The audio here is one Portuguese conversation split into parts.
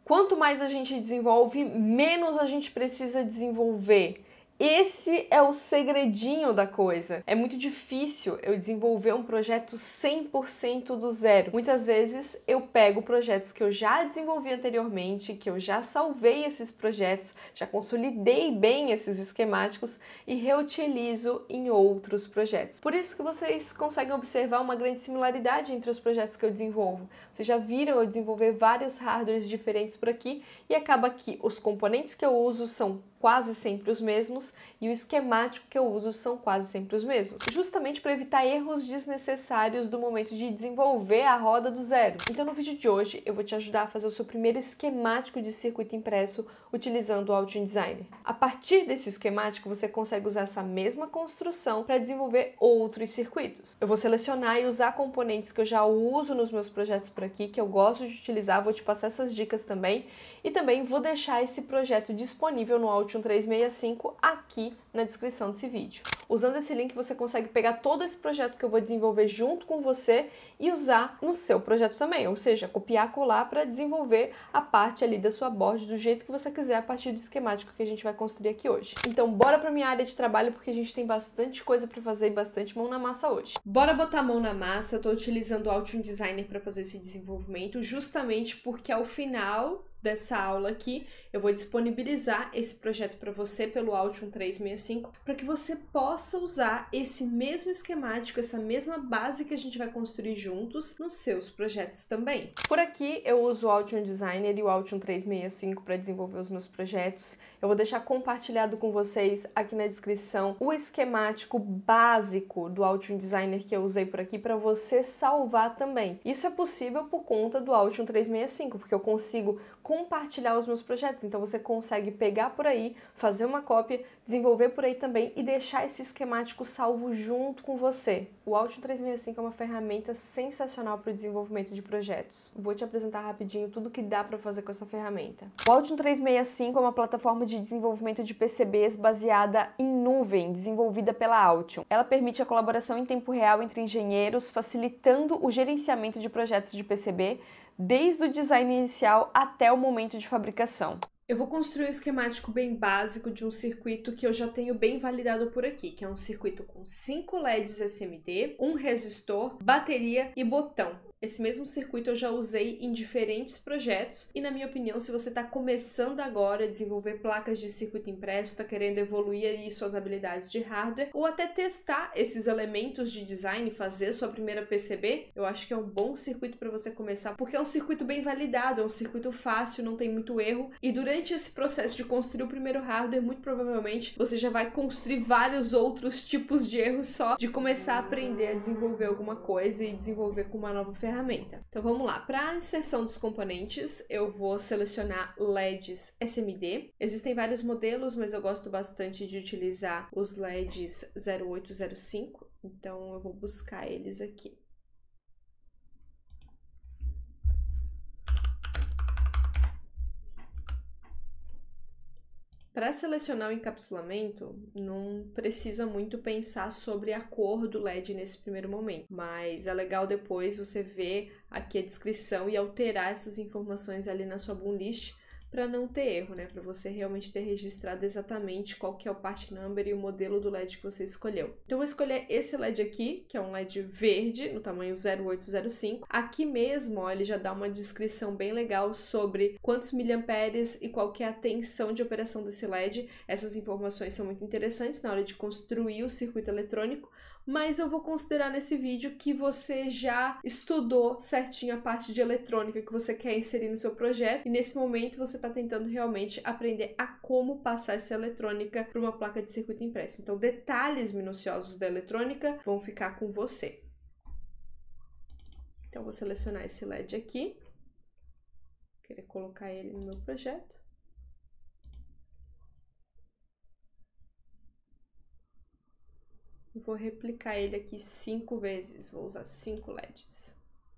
Quanto mais a gente desenvolve, menos a gente precisa desenvolver. Esse é o segredinho da coisa. É muito difícil eu desenvolver um projeto 100% do zero. Muitas vezes eu pego projetos que eu já desenvolvi anteriormente, que eu já salvei esses projetos, já consolidei bem esses esquemáticos e reutilizo em outros projetos. Por isso que vocês conseguem observar uma grande similaridade entre os projetos que eu desenvolvo. Vocês já viram eu desenvolver vários hardwares diferentes por aqui e acaba que os componentes que eu uso são quase sempre os mesmos e o esquemático que eu uso são quase sempre os mesmos, justamente para evitar erros desnecessários do momento de desenvolver a roda do zero. Então no vídeo de hoje eu vou te ajudar a fazer o seu primeiro esquemático de circuito impresso utilizando o Altium Designer. A partir desse esquemático você consegue usar essa mesma construção para desenvolver outros circuitos. Eu vou selecionar e usar componentes que eu já uso nos meus projetos por aqui, que eu gosto de utilizar, vou te passar essas dicas também e também vou deixar esse projeto disponível no Altium 365 aqui na descrição desse vídeo. Usando esse link você consegue pegar todo esse projeto que eu vou desenvolver junto com você e usar no seu projeto também, ou seja, copiar, colar para desenvolver a parte ali da sua board do jeito que você quiser a partir do esquemático que a gente vai construir aqui hoje. Então bora para minha área de trabalho porque a gente tem bastante coisa para fazer e bastante mão na massa hoje. Bora botar a mão na massa. Eu estou utilizando o Altium Designer para fazer esse desenvolvimento justamente porque ao final dessa aula aqui, eu vou disponibilizar esse projeto para você pelo Altium 365 para que você possa usar esse mesmo esquemático, essa mesma base que a gente vai construir juntos nos seus projetos também. Por aqui eu uso o Altium Designer e o Altium 365 para desenvolver os meus projetos. Eu vou deixar compartilhado com vocês aqui na descrição o esquemático básico do Altium Designer que eu usei por aqui para você salvar também. Isso é possível por conta do Altium 365, porque eu consigo compartilhar os meus projetos, então você consegue pegar por aí, fazer uma cópia, desenvolver por aí também e deixar esse esquemático salvo junto com você. O Altium 365 é uma ferramenta sensacional para o desenvolvimento de projetos. Vou te apresentar rapidinho tudo que dá para fazer com essa ferramenta. O Altium 365 é uma plataforma de desenvolvimento de PCBs baseada em nuvem, desenvolvida pela Altium. Ela permite a colaboração em tempo real entre engenheiros, facilitando o gerenciamento de projetos de PCB, desde o design inicial até o momento de fabricação. Eu vou construir um esquemático bem básico de um circuito que eu já tenho bem validado por aqui, que é um circuito com 5 LEDs SMD, um resistor, bateria e botão. Esse mesmo circuito eu já usei em diferentes projetos e, na minha opinião, se você está começando agora a desenvolver placas de circuito impresso, está querendo evoluir aí suas habilidades de hardware ou até testar esses elementos de design, fazer sua primeira PCB, eu acho que é um bom circuito para você começar, porque é um circuito bem validado, é um circuito fácil, não tem muito erro e durante esse processo de construir o primeiro hardware, muito provavelmente você já vai construir vários outros tipos de erros só de começar a aprender a desenvolver alguma coisa e desenvolver com uma nova ferramenta. Então vamos lá, para a inserção dos componentes eu vou selecionar LEDs SMD. Existem vários modelos, mas eu gosto bastante de utilizar os LEDs 0805, então eu vou buscar eles aqui. Para selecionar o encapsulamento, não precisa muito pensar sobre a cor do LED nesse primeiro momento, mas é legal depois você ver aqui a descrição e alterar essas informações ali na sua boomlist para não ter erro, né? Para você realmente ter registrado exatamente qual que é o part number e o modelo do LED que você escolheu. Então eu vou escolher esse LED aqui, que é um LED verde, no tamanho 0805. Aqui mesmo, ó, ele já dá uma descrição bem legal sobre quantos miliamperes e qual que é a tensão de operação desse LED. Essas informações são muito interessantes na hora de construir o circuito eletrônico, mas eu vou considerar nesse vídeo que você já estudou certinho a parte de eletrônica que você quer inserir no seu projeto e nesse momento você está tentando realmente aprender a como passar essa eletrônica para uma placa de circuito impresso. Então, detalhes minuciosos da eletrônica vão ficar com você. Então, vou selecionar esse LED aqui, querer colocar ele no meu projeto. Vou replicar ele aqui 5 vezes, vou usar 5 LEDs.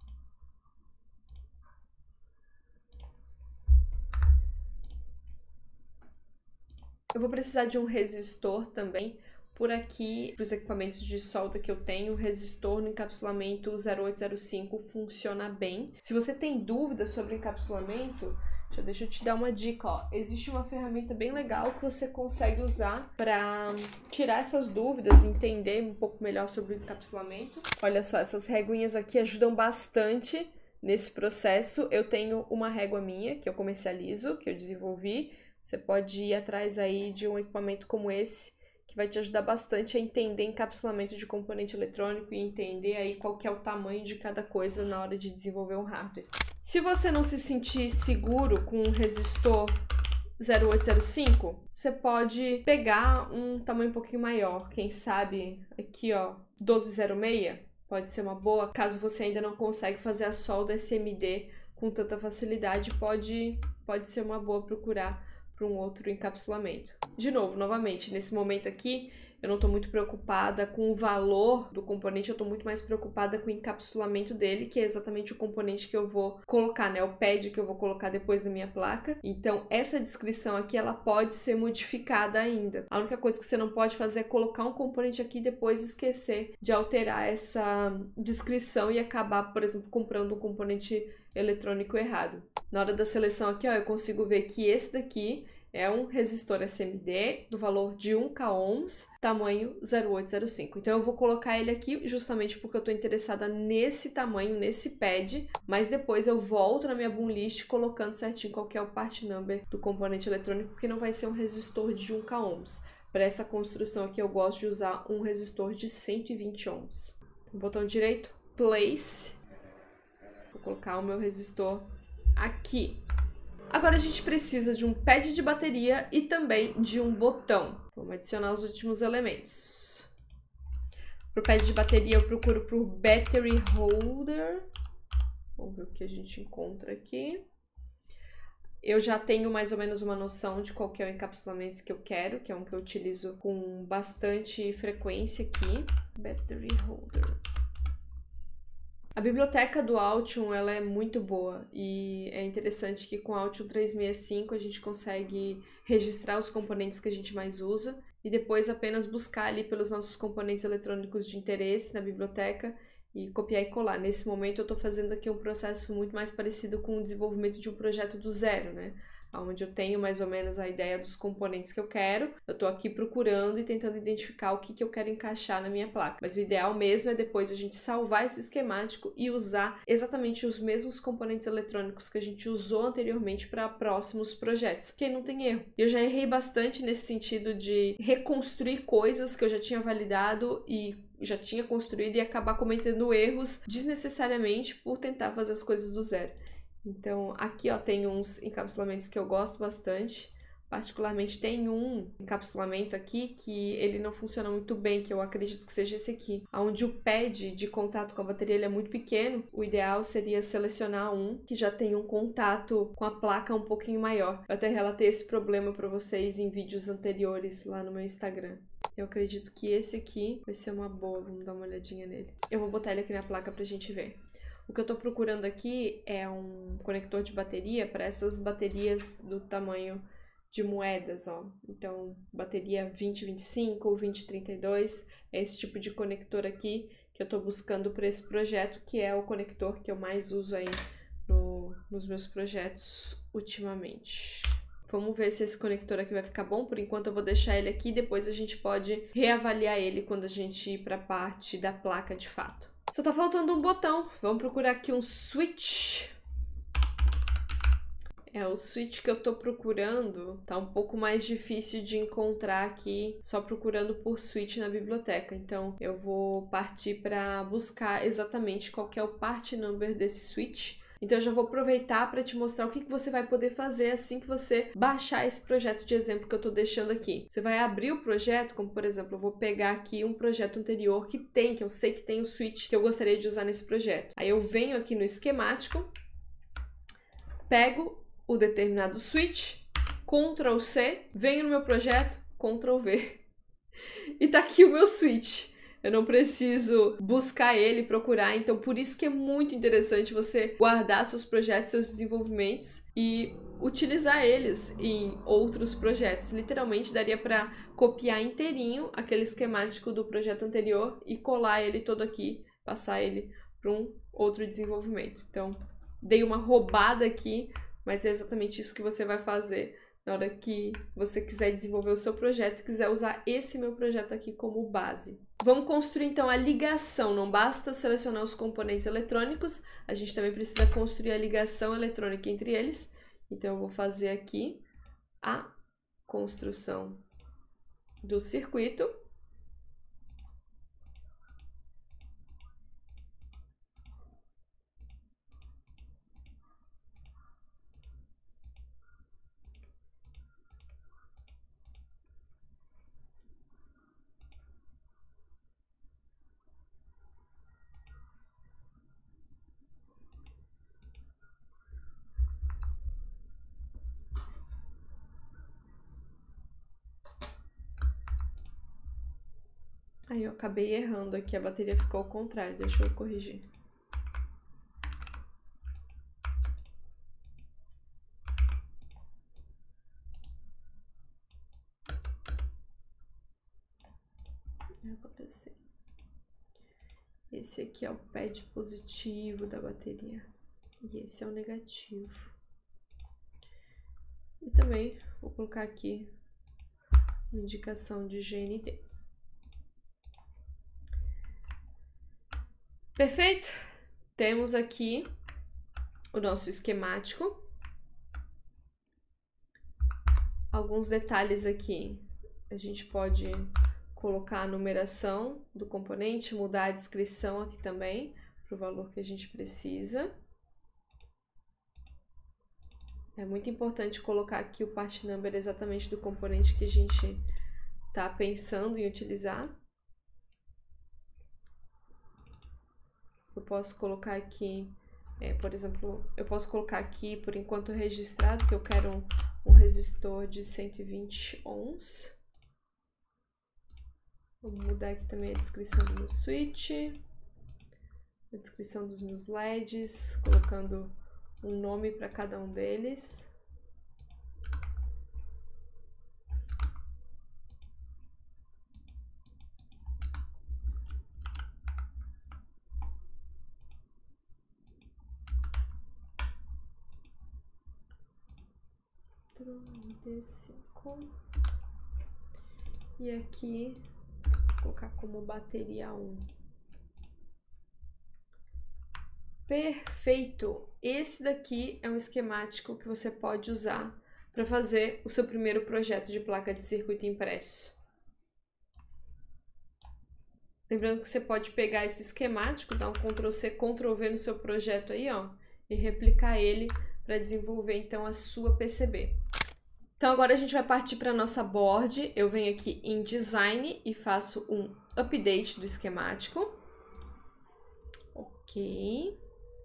Eu vou precisar de um resistor também. Por aqui, para os equipamentos de solda que eu tenho, o resistor no encapsulamento 0805 funciona bem. Se você tem dúvidas sobre encapsulamento, Deixa eu te dar uma dica, ó. Existe uma ferramenta bem legal que você consegue usar para tirar essas dúvidas, entender um pouco melhor sobre o encapsulamento. Olha só, essas reguinhas aqui ajudam bastante nesse processo. Eu tenho uma régua minha, que eu comercializo, que eu desenvolvi. Você pode ir atrás aí de um equipamento como esse, que vai te ajudar bastante a entender encapsulamento de componente eletrônico e entender aí qual que é o tamanho de cada coisa na hora de desenvolver um hardware. Se você não se sentir seguro com um resistor 0805, você pode pegar um tamanho um pouquinho maior. Quem sabe aqui, ó, 1206 pode ser uma boa. Caso você ainda não consegue fazer a solda SMD com tanta facilidade, pode ser uma boa procurar para um outro encapsulamento. De novo, novamente, nesse momento aqui, eu não estou muito preocupada com o valor do componente, eu estou muito mais preocupada com o encapsulamento dele, que é exatamente o componente que eu vou colocar, né? O pad que eu vou colocar depois na minha placa. Então, essa descrição aqui, ela pode ser modificada ainda. A única coisa que você não pode fazer é colocar um componente aqui e depois esquecer de alterar essa descrição e acabar, por exemplo, comprando um componente eletrônico errado. Na hora da seleção aqui, ó, eu consigo ver que esse daqui é um resistor SMD do valor de 1K ohms, tamanho 0805. Então eu vou colocar ele aqui justamente porque eu estou interessada nesse tamanho, nesse pad, mas depois eu volto na minha boom list colocando certinho qual que é o part number do componente eletrônico, porque não vai ser um resistor de 1K ohms. Para essa construção aqui eu gosto de usar um resistor de 120 ohms. Botão direito, place. Vou colocar o meu resistor aqui. Agora a gente precisa de um pad de bateria e também de um botão. Vamos adicionar os últimos elementos. Para o pad de bateria eu procuro por battery holder. Vamos ver o que a gente encontra aqui. Eu já tenho mais ou menos uma noção de qual que é o encapsulamento que eu quero, que é um que eu utilizo com bastante frequência aqui. Battery holder. A biblioteca do Altium, ela é muito boa e é interessante que com o Altium 365 a gente consegue registrar os componentes que a gente mais usa e depois apenas buscar ali pelos nossos componentes eletrônicos de interesse na biblioteca e copiar e colar. Nesse momento eu estou fazendo aqui um processo muito mais parecido com o desenvolvimento de um projeto do zero, né? Onde eu tenho mais ou menos a ideia dos componentes que eu quero, eu estou aqui procurando e tentando identificar o que eu quero encaixar na minha placa. Mas o ideal mesmo é depois a gente salvar esse esquemático e usar exatamente os mesmos componentes eletrônicos que a gente usou anteriormente para próximos projetos, porque aí não tem erro. Eu já errei bastante nesse sentido de reconstruir coisas que eu já tinha validado e já tinha construído e acabar cometendo erros desnecessariamente por tentar fazer as coisas do zero. Então, aqui ó, tem uns encapsulamentos que eu gosto bastante, particularmente tem um encapsulamento aqui que ele não funciona muito bem, que eu acredito que seja esse aqui, onde o pad de contato com a bateria ele é muito pequeno. O ideal seria selecionar um que já tem um contato com a placa um pouquinho maior. Eu até relatei esse problema para vocês em vídeos anteriores lá no meu Instagram. Eu acredito que esse aqui vai ser uma boa, vamos dar uma olhadinha nele. Eu vou botar ele aqui na placa pra gente ver. O que eu estou procurando aqui é um conector de bateria para essas baterias do tamanho de moedas, ó. Então, bateria 2025 ou 2032 é esse tipo de conector aqui que eu estou buscando para esse projeto, que é o conector que eu mais uso aí nos meus projetos ultimamente. Vamos ver se esse conector aqui vai ficar bom. Por enquanto eu vou deixar ele aqui, depois a gente pode reavaliar ele quando a gente ir para a parte da placa de fato. Só tá faltando um botão. Vamos procurar aqui um switch. O switch que eu tô procurando tá um pouco mais difícil de encontrar aqui só procurando por switch na biblioteca. Então eu vou partir para buscar exatamente qual que é o part number desse switch. Então eu já vou aproveitar para te mostrar o que você vai poder fazer assim que você baixar esse projeto de exemplo que eu estou deixando aqui. Você vai abrir o projeto, como por exemplo, eu vou pegar aqui um projeto anterior que eu sei que tem o switch que eu gostaria de usar nesse projeto. Aí eu venho aqui no esquemático, pego o determinado switch, Ctrl C, venho no meu projeto, Ctrl V. E tá aqui o meu switch. Eu não preciso buscar ele, procurar, então por isso que é muito interessante você guardar seus projetos, seus desenvolvimentos e utilizar eles em outros projetos. Literalmente daria para copiar inteirinho aquele esquemático do projeto anterior e colar ele todo aqui, passar ele para um outro desenvolvimento. Então, dei uma roubada aqui mas é exatamente isso que você vai fazer na hora que você quiser desenvolver o seu projeto e quiser usar esse meu projeto aqui como base. Vamos construir então a ligação, não basta selecionar os componentes eletrônicos, a gente também precisa construir a ligação eletrônica entre eles. Então eu vou fazer aqui a construção do circuito. Aí eu acabei errando aqui, a bateria ficou ao contrário, deixa eu corrigir. Agora sim. Esse aqui é o pad positivo da bateria e esse é o negativo. E também vou colocar aqui uma indicação de GND. Perfeito? Temos aqui o nosso esquemático. Alguns detalhes aqui. A gente pode colocar a numeração do componente, mudar a descrição aqui também, para o valor que a gente precisa. É muito importante colocar aqui o part number exatamente do componente que a gente está pensando em utilizar. Eu posso colocar aqui, por exemplo, eu posso colocar aqui por enquanto registrado que eu quero um resistor de 120 ohms. Vou mudar aqui também a descrição do meu switch, a descrição dos meus LEDs, colocando um nome para cada um deles. D5. E aqui vou colocar como bateria 1. Perfeito! Esse daqui é um esquemático que você pode usar para fazer o seu primeiro projeto de placa de circuito impresso. Lembrando que você pode pegar esse esquemático, dar um Ctrl+C, Ctrl+V no seu projeto aí, ó, e replicar ele para desenvolver então a sua PCB. Então agora a gente vai partir para a nossa board. Eu venho aqui em Design e faço um update do esquemático. Ok.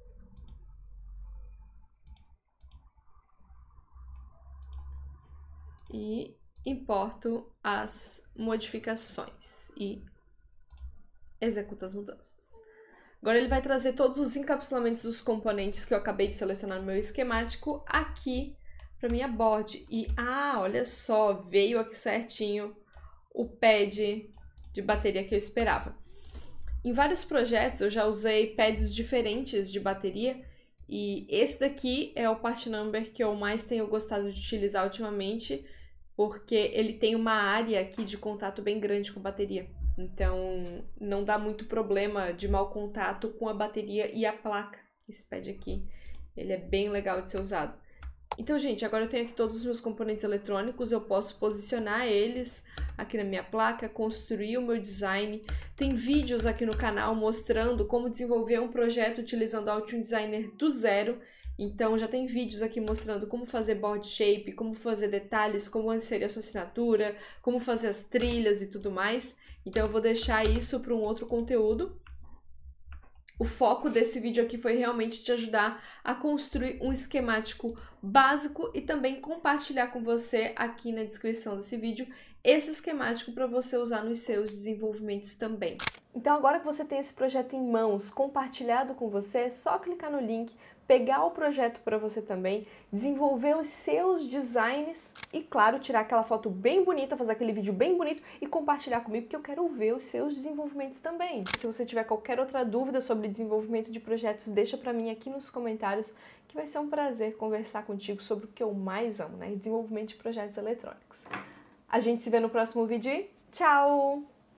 E importo as modificações e executo as mudanças. Agora ele vai trazer todos os encapsulamentos dos componentes que eu acabei de selecionar no meu esquemático aqui para minha board. E olha só, veio aqui certinho o pad de bateria que eu esperava. Em vários projetos eu já usei pads diferentes de bateria e esse daqui é o part number que eu mais tenho gostado de utilizar ultimamente, porque ele tem uma área aqui de contato bem grande com a bateria. Então não dá muito problema de mau contato com a bateria e a placa. Esse pad aqui, ele é bem legal de ser usado. Então, gente, agora eu tenho aqui todos os meus componentes eletrônicos, eu posso posicionar eles aqui na minha placa, construir o meu design. Tem vídeos aqui no canal mostrando como desenvolver um projeto utilizando o Altium Designer do zero. Então, já tem vídeos aqui mostrando como fazer board shape, como fazer detalhes, como inserir a sua assinatura, como fazer as trilhas e tudo mais. Então, eu vou deixar isso para um outro conteúdo. O foco desse vídeo aqui foi realmente te ajudar a construir um esquemático básico e também compartilhar com você aqui na descrição desse vídeo esse esquemático para você usar nos seus desenvolvimentos também. Então agora que você tem esse projeto em mãos, compartilhado com você, é só clicar no link pegar o projeto para você também, desenvolver os seus designs e, claro, tirar aquela foto bem bonita, fazer aquele vídeo bem bonito e compartilhar comigo, porque eu quero ver os seus desenvolvimentos também. Se você tiver qualquer outra dúvida sobre desenvolvimento de projetos, deixa para mim aqui nos comentários, que vai ser um prazer conversar contigo sobre o que eu mais amo, né? Desenvolvimento de projetos eletrônicos. A gente se vê no próximo vídeo e tchau!